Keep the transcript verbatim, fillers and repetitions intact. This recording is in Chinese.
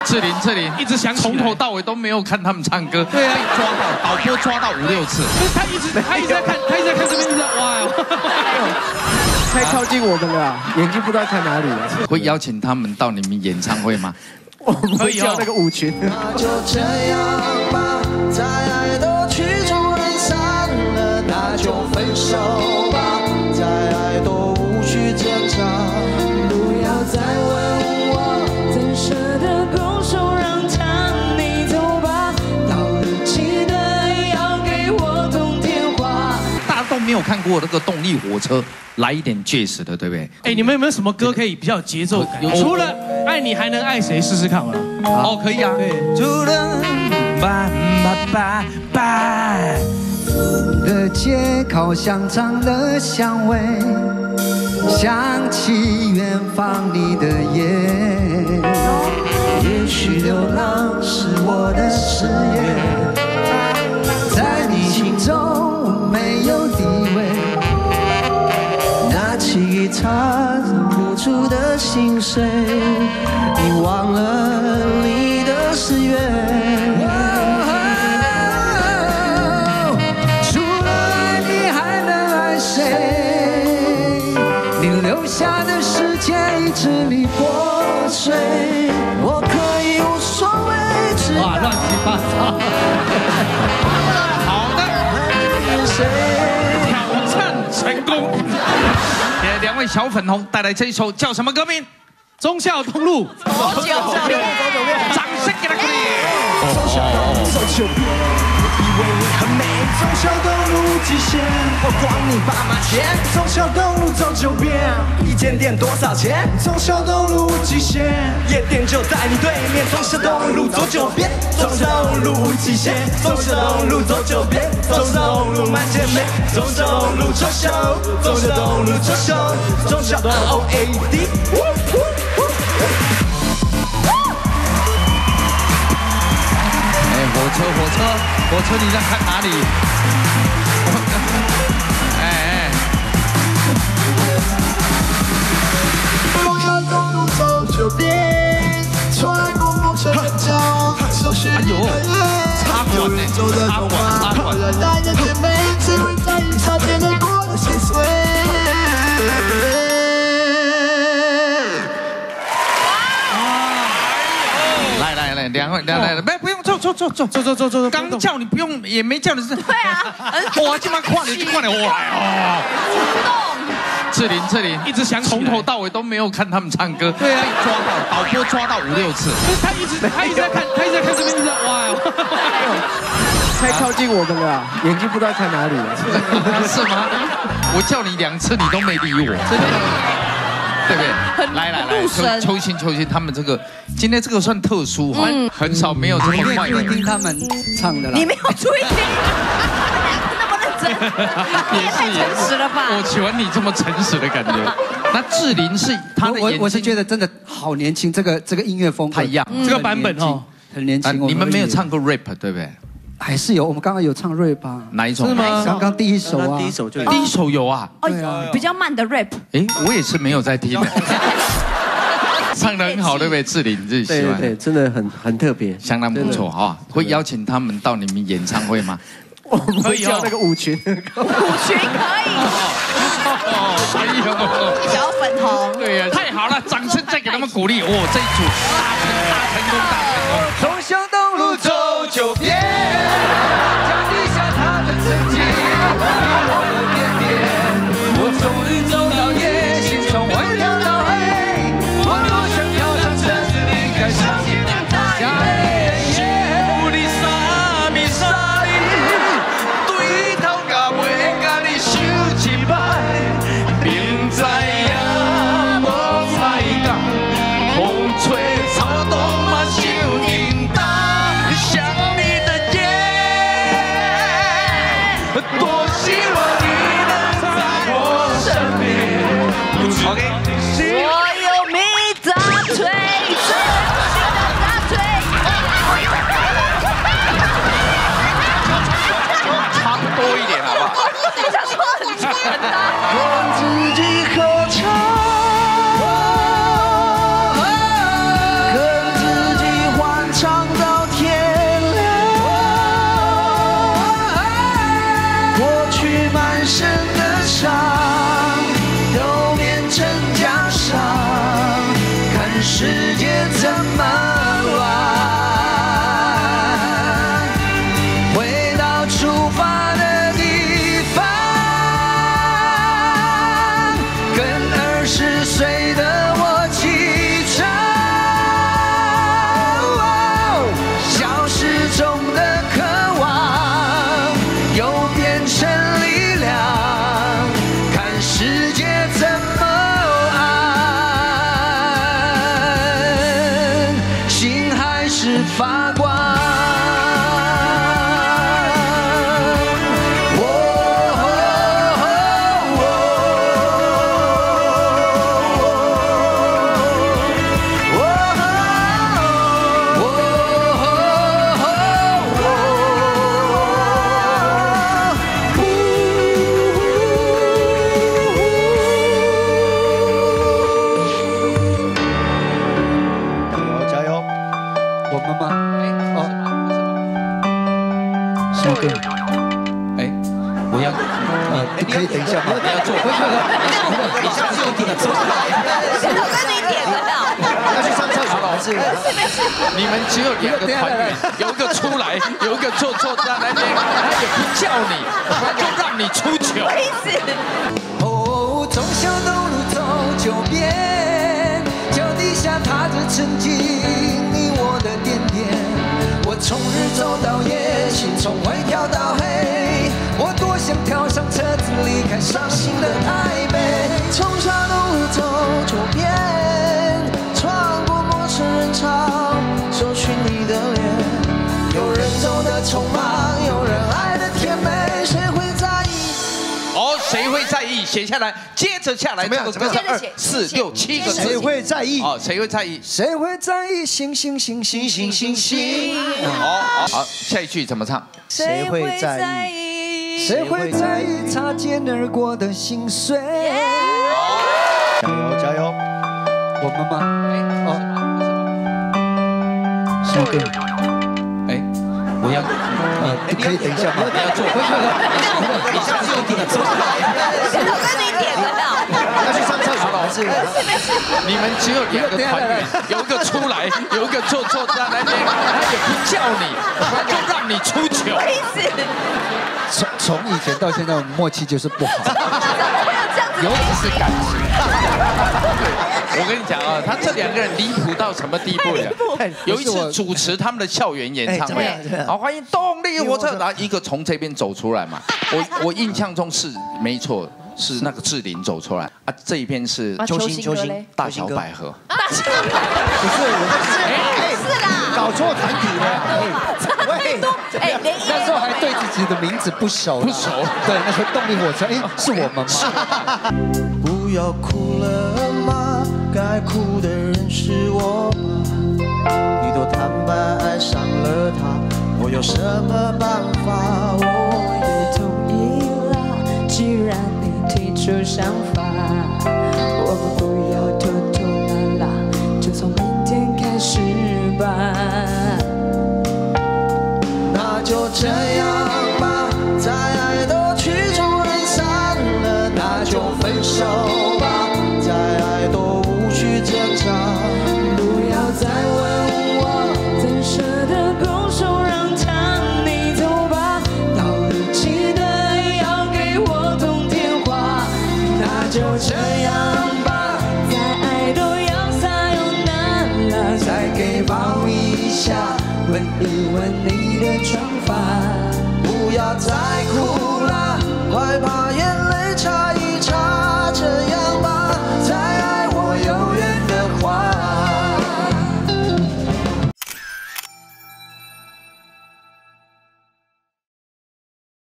志玲，志玲一直想从头到尾都没有看他们唱歌， 对啊， 被抓到，导播抓到五六次。 他一直他一直在看，他一直在看这边，一直在哇哟， 太靠近我们了，眼睛不知道看哪里了。 会邀请他们到你们演唱会吗？ 我们会叫那个舞群。 就这样吧，再爱都曲终人散了，那就分手吧，再爱都无需挣扎，不要再问我，怎舍得拱手让他你走吧，到了记得要给我通电话。 大家都没有看过那个动力火车，来一点 jazz 的，对不对？ 哎，你们有没有什么歌可以比较有节奏感？除了爱你还能爱谁，试试看好了。 哦，可以啊。 对， 突然，拜拜拜拜。的街靠香肠的香味，想起远方你的夜。也许流浪是我的誓言，在你心中我没有地位。拿起吉他，付出的心碎，你忘了你的誓言。留下的时间一支离破碎，我可以无所谓。 哇，乱七八糟。 好的，挑战成功。给两位小粉红带来这一首叫什么歌名？ 忠孝东路走九遍， 掌声给他鼓励。 忠孝东路走九遍，以为很美。忠孝东路极限，我光你爸妈钱。忠孝东路走九遍，一间店多少钱？忠孝东路极限，夜店就在你对面。忠孝东路走九遍，忠孝东路极限。忠孝东路走九遍，忠孝东路满街美。忠孝东路忠孝，忠孝东路忠孝，忠孝 R O A D。 火车，火车，火车，你在看哪里？哎哎。 忠孝东路走九遍，穿过梦城的桥，熟悉的插管呢？插管，插管。 带着姐妹，只会在意擦肩而过的心碎。 来来来，两位，来来来，不不用坐坐坐坐走走走走， 刚叫你不用，也没叫你是。 对啊， 哇，今晚跨你就跨你，哇哦！志玲，志玲一直想从头到尾都没有看他们唱歌， 对啊， 被抓到，导播抓到五六次。 他一直他一直在看，他一直在看这边，一直在哇哟， 太靠近我们了，眼睛不知道看哪里了。 是吗？我叫你两次，你都没理我，真的。对不对？来来来，秋秋心秋心，他们这个今天这个算特殊哈，很少没有这么快的。 听他们唱的啦。 你没有注意听，那么认真，你也太诚实了吧？ 我喜欢你这么诚实的感觉。那志玲是她的眼睛， 我是觉得真的好年轻，这个这个音乐风格太一样， 这个版本哦， 很年轻。 你们没有唱过 rap 对不对？ 还是有，我们刚刚有唱 rap 啊。 哪一首？ 是吗？ 刚刚第一首啊， 第一首就第一首有啊。 哦，比较慢的 rap。 哎，我也是没有在听的。唱得很好，对不对？志玲你自己喜欢？ 对对，真的很很特别， 相当不错哈。会邀请他们到你们演唱会吗？ 我们会叫那个舞群。 舞群可以。 哎呦， 小粉红。 对呀，太好了，掌声再给他们鼓励。哦，这一组大成大成功，大成功。 忠孝东路走九遍，脚底下他的曾经，我的点点，我终于走到夜，心中微亮到黑，我多想要让城市离开伤心的大夜。有你啥咪啥哩，对头甲尾甲你想一摆，明知影无彩感，风吹草动嘛是。 发光。 对， 哎，我要， 呃，可以等一下吗？ 你要做，你下次用点做。 先都跟你点了的。 要去上厕所还是？ 你们只有两个团员，有一个出来，有一个做做在那边，他也不叫你，他就让你出糗。 意思。 哦，忠孝东路走九遍，脚底下踏着曾经你我的点点。我从日走到夜，心从灰跳到黑，我多想跳上车子离开伤心的台北。从小东路走九遍，穿过陌生人潮，搜寻你的脸。有人走得匆忙，有人爱得甜美，谁会在意？ 哦，谁会在意？写下来，接着下来，这个歌是二四六七个字。 谁会在意？ 哦，谁会在意？ 谁会在意？星星星星星星星。 好，好，下一句怎么唱？ 谁会在意？ 谁会在意擦肩而过的心碎？ 加油加油！我们吗？哦，是吗？ 哎，我要， 呃，可以等一下吗？ 你要做，你下次用点做。 先都跟你点了的。 要去上厕所还是？ 你们只有两个团员，有一个出来，有一个做做在那边，他也不叫你，他就让你出糗。 意思。 从从以前到现在，我们默契就是不好。 尤其是感情。对，我跟你讲啊，他这两个人离谱到什么地步呀？有一次主持他们的校园演唱会，好欢迎动力火车，然后一个从这边走出来嘛。我我印象中是没错。是那个志玲走出来啊，这一边是周星周星大小百合， 大小不是我们是是啦， 搞错团体了。 喂，哎，连那时候还对自己的名字不熟， 不熟。 对，那时候动力火车，哎，是我们吗？ 不要哭了吗？该哭的人是我吗？你都坦白爱上了他，我有什么办法？我也同意了，既然你提出想法，我们不要拖拖拉拉，就从明天开始吧。那就这样吧，再爱都曲终人散了，那就分手吧，再爱都无需挣扎。不要再问我，怎舍得拱手让他你走吧，到了记得要给我通电话。那就这样吧，再爱都要撒有难了，再给抱一下，吻一吻你的长发。不要再哭了，害怕